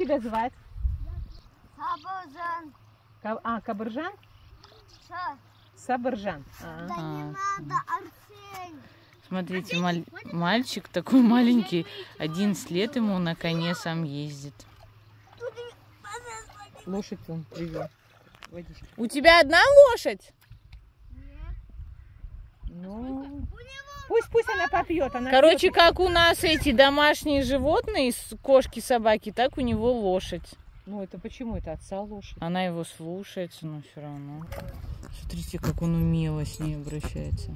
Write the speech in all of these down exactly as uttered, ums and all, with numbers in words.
тебя звать? Сабыржан. А, Кабыржан? Ша. Сабыржан. Да не надо, Арсений. Смотрите, маль... мальчик такой маленький, одиннадцать лет ему, на коне сам ездит. Лошадь он привел. Водичка. У тебя одна лошадь? Нет. Ну, пусть, пусть она попьет. Она Короче, пьет. как у нас эти домашние животные, кошки, собаки, так у него лошадь. Ну, это почему? Это отца лошадь. Она его слушается, но все равно. Смотрите, как он умело с ней обращается.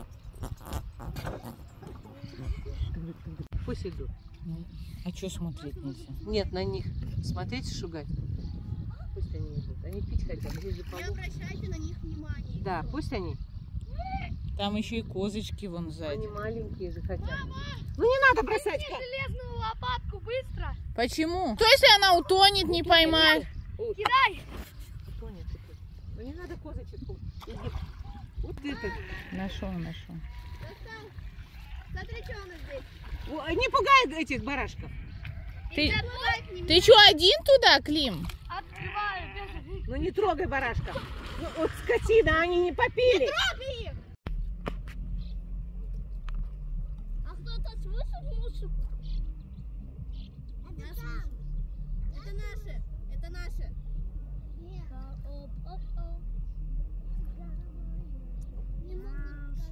Пусть идут. А что смотреть нельзя? Нет, на них смотреть и шугать. Пусть они идут. Они пить хотят. Здесь же Не обращайте на них внимания. Да, пусть они. Там еще и козочки вон сзади. Они маленькие же хотят. Ну не надо бросать. Железную лопатку, быстро. Почему? Что если она утонет, не поймает? Кидай. Утонет, утонет. Ну не надо козочек. Иди. Вот это. Нашел, нашел. Смотри, что у нас здесь. О, не пугай этих барашков. Ты, Открывай, ты что, один туда, Клим? Открываю, бежи. Ну не трогай барашка. Ну вот скотина, они не попили. Трогай их. А кто-то слышит музыку? Это наше. Это наше. Это наше. Нет. Не могут.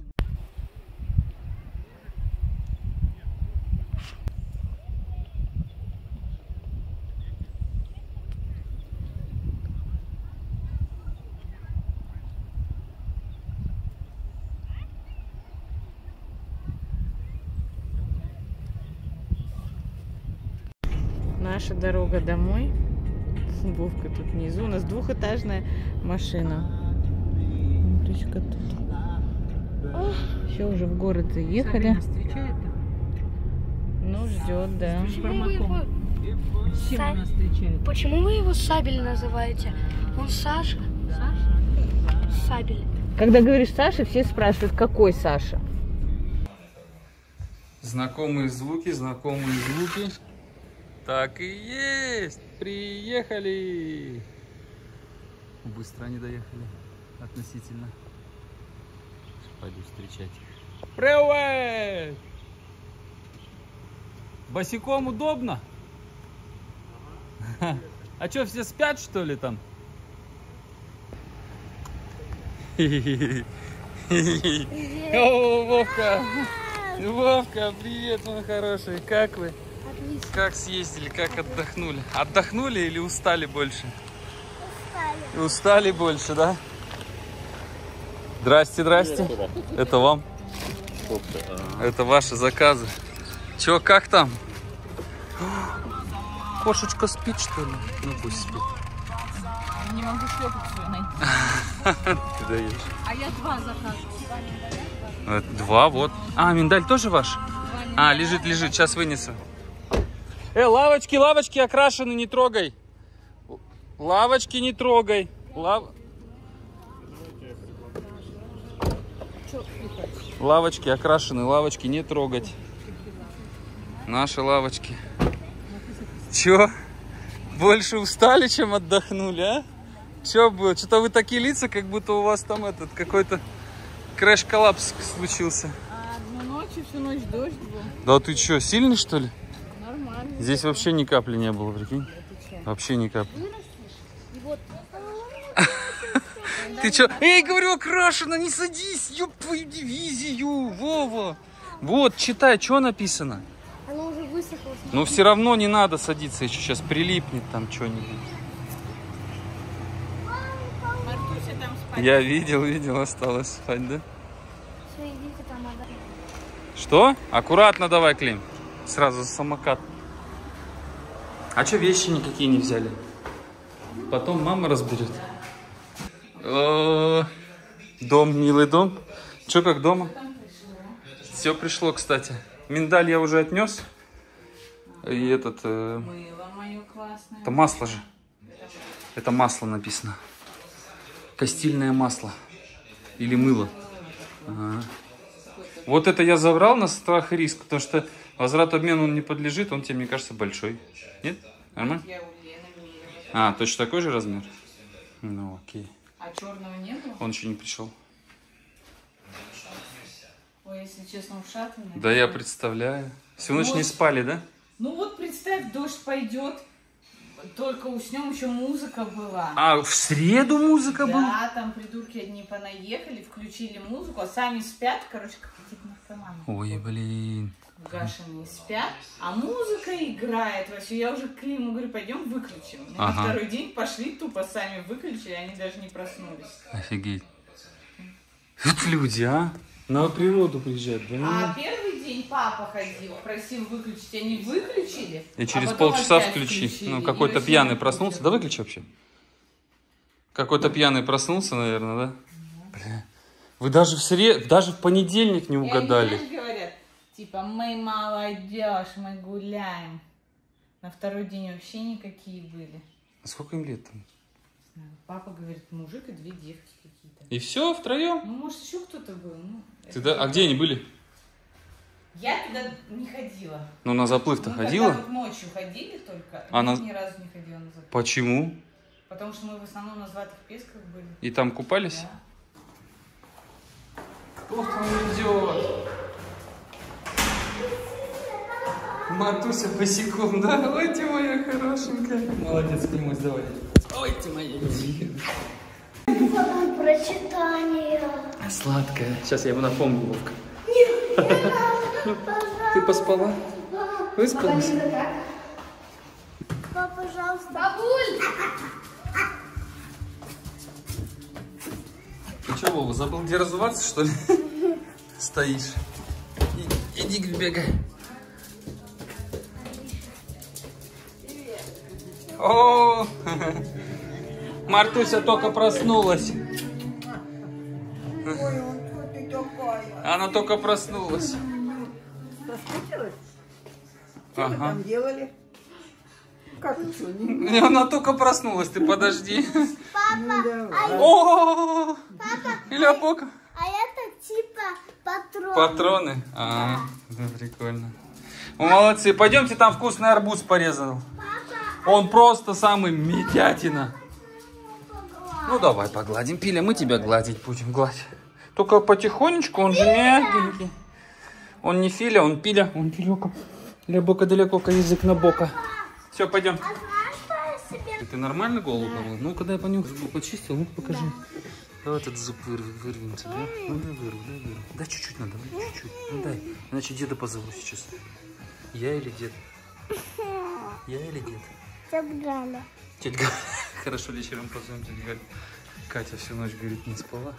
Наша дорога домой. Вовка тут внизу. У нас двухэтажная машина. Речка тут. Все, уже в город заехали. Нас встречает там? Ну, ждет, да. Чем он нас встречает? Почему вы его Сабель называете? Он Саша. Саша? Сабель. Когда говоришь Саша, все спрашивают, какой Саша? Знакомые звуки, знакомые звуки. Так и есть! Приехали! Быстро они доехали. Относительно. Пойду встречать их. Привет! Босиком удобно? А что, все спят, что ли, там? О, Вовка! Вовка, привет, мой хороший. Как вы? Отлично. Как съездили, как отдохнули? Отдохнули или устали больше? Устали. Устали больше, да? Здрасте, здрасте. Это вам? Это ваши заказы. Чё, как там? Кошечка спит, что ли? Ну пусть спит. Не могу шлепок свой найти. Ты даешь. А я два заказываю. Два, вот. А, миндаль тоже ваш? А, лежит, лежит, сейчас вынесу. Э, лавочки, лавочки окрашены, не трогай. Лавочки не трогай. Лав... Лавочки окрашены, лавочки не трогать. Наши лавочки. Чё? Больше устали, чем отдохнули, а? Чё было? Что-то вы такие лица, как будто у вас там этот какой-то крэш-коллапс случился. А одну ночь и всю ночь дождь был. Да ты чё, сильный, что ли? Нормально. Здесь вообще ни капли не было, прикинь? Вообще ни капли. Ты чё? Эй, говорю, окрашено, не садись, ёб твою дивизию, Вова. Вот, читай, что написано. Оно уже высохло. Но все равно не надо садиться, еще сейчас прилипнет там что-нибудь. Мартуся там спать. Я видел, видел, осталось спать, да? Все, идите там, отдохните. Что? Аккуратно давай, Клим. Сразу самокат. А что вещи никакие не взяли? Потом мама разберет. О, дом, милый дом. Че, как дома? Все пришло, кстати. Миндаль я уже отнес. И этот... Э... Мыло мое классное. Это масло же. Это масло написано. Костильное масло. Или мыло. Ага. Вот это я забрал на страх и риск, потому что возврат обмену он не подлежит, он тебе, мне кажется, большой. Нет? Нормально? Я у Лены мерила. А, точно такой же размер? Ну, окей. А черного не было? Он еще не пришел. Ой, если честно, ушатанный. Да я представляю. Всю ночь не спали, да? Ну вот представь, дождь пойдет, только уснем, еще музыка была. А, в среду музыка да, была? Да, там придурки одни понаехали, включили музыку, а сами спят, короче, как какие-то наркоманы. Ой, блин. Гашеные спят, а музыка играет. Вообще, я уже к Климу говорю, пойдем выключим. Мы Ага. на второй день пошли, тупо сами выключили, они даже не проснулись. Офигеть. Вот люди, а? На природу приезжают, да? А первый день папа ходил, просил выключить, они выключили. И через а потом полчаса опять включи. включили. Ну, И какой-то вообще пьяный не проснулся. включили. Да выключи вообще. Какой-то пьяный проснулся, наверное, да? Бля. Вы даже в сред... даже в понедельник не И они, угадали. знаешь, говорят, типа, мы молодежь, мы гуляем. На второй день вообще никакие были. А сколько им лет там? Папа говорит, мужик и две девки какие-то. И все, втроем? Ну, может, еще кто-то был. Ну, Ты это да- А где они были? Я туда не ходила. Ну, на заплыв-то Мы ходила? когда вот ночью ходили только, А я на- ни разу не ходила на заплыв. Почему? Потому что мы в основном на Златых Песках были. И там купались? Да. Кто там идет? Матуся босиком, да? Ой, ты моя хорошенькая. Молодец, Климусь, давай. Ой, ты моя. Прочитание. Сладкая. Сейчас я ему напомню, Вовка. Ты поспала? Выспалась? Папа, пожалуйста. Бабуль! Ты что, Вова, забыл где разуваться, что ли? Стоишь. И- Иди, бегай. О, Мартуся только проснулась. Она только проснулась. Соскучилась? Что вы Ага. там делали? Как еще? Не... Не, она только проснулась, ты подожди. Ну, давай. О, Иля Бока. А это типа патрон. Патроны? А, да, прикольно. Ну, молодцы, пойдемте, там вкусный арбуз порезал. Он просто самый медятина. Ну давай погладим, Пиля, мы тебя гладить будем, гладь. Только потихонечку, он же мягенький. Он не Филя, он Пиля, он Пилёка. Ля Бока далеко, язык на бока. Все, пойдем. А знаешь, что я себе... Ты нормально голову помыл? Ну-ка дай понюхай, зуб почистил, ну покажи. Давай этот зуб вырви, вырвем тебе. Ну дай вырву, дай вырву. Дай чуть-чуть надо, дай чуть-чуть. Ну дай, иначе деда позову сейчас. Я или дед? Я или дед? Забрала. Тетя Галя. Хорошо, вечером позовем тетя Галя. Катя всю ночь, говорит, не спала.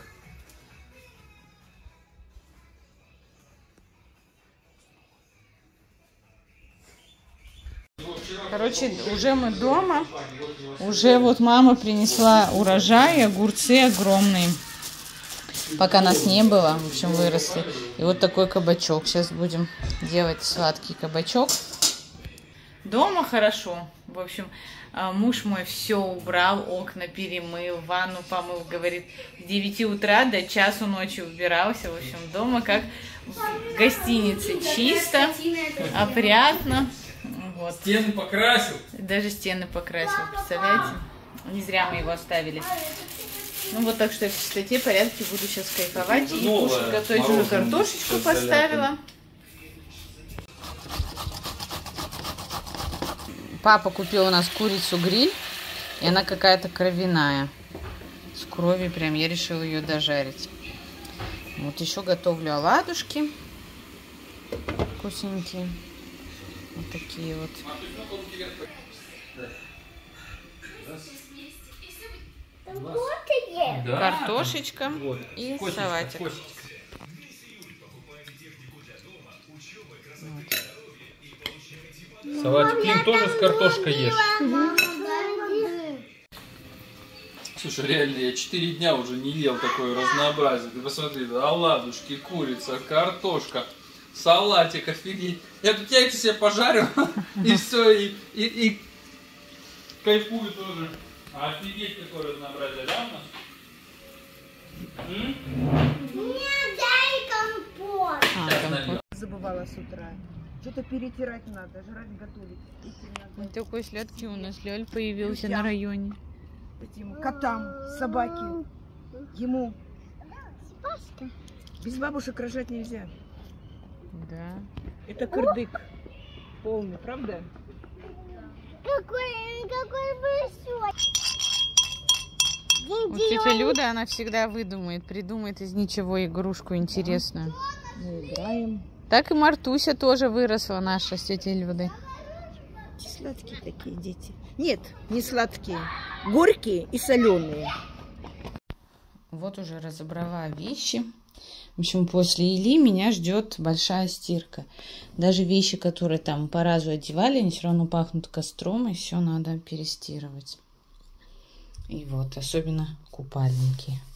Короче, уже мы дома. Уже вот мама принесла урожай, огурцы огромные. Пока нас не было, в общем, выросли. И вот такой кабачок. Сейчас будем делать сладкий кабачок. Дома хорошо. В общем, муж мой все убрал, окна перемыл, ванну помыл. Говорит, с девяти утра до часу ночи убирался. В общем, дома как в гостинице. Чисто, опрятно. Вот. Стены покрасил. Даже стены покрасил, представляете? Не зря мы его оставили. Ну вот так что в чистоте, порядке буду сейчас кайфовать и кушать, готовить. Уже картошечку поставила. Папа купил у нас курицу-гриль, и она какая-то кровяная. С кровью прям, я решила ее дожарить. Вот еще готовлю оладушки вкусненькие. Вот такие вот. Картошечка и салатик. Вот. Салатик. Клим тоже с картошкой ешь. Слушай, реально, я четыре дня уже не ел такое разнообразие. Ты посмотри, оладушки, курица, картошка, салатик, офигеть. Я тут яйца себе пожарю, и все, и, и, и кайфую тоже. Офигеть, какое разнообразие, да, у нас? М? Нет, дай компот. А, компот. Забывала с утра. Что-то перетирать надо, жрать готовить. Идти надо. Вот такой сладкий у нас Лёль появился Людям. на районе. Этим котам, собаке. Ему. Без бабушек рожать нельзя. Да. Это кырдык. Полный, правда? Какой, какой большой. Вот тетя Люда, она всегда выдумает, придумает из ничего игрушку интересную. Мы играем. Так и Мартуся тоже выросла наша с тетей Людой. Сладкие такие дети. Нет, не сладкие. Горькие и соленые. Вот уже разобрала вещи. В общем, после Ильи меня ждет большая стирка. Даже вещи, которые там по разу одевали, они все равно пахнут костром, и все надо перестирывать. И вот, особенно купальники.